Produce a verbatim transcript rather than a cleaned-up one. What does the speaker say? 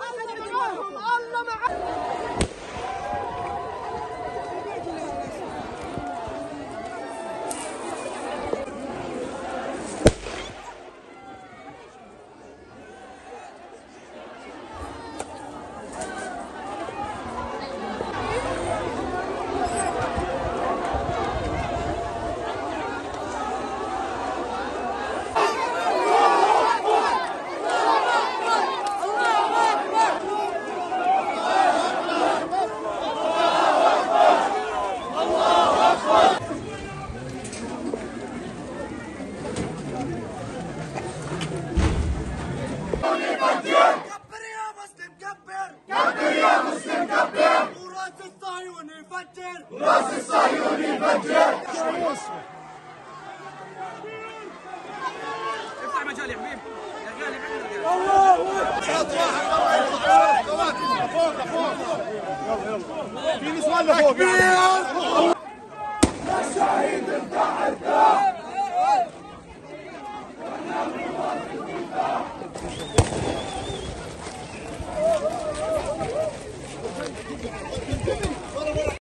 راس الصهيوني يفجر. افتح مجال يا حبيبي يا غالي. الله فوق فوق في نسوان لفوق. الشهيد افتح الباب.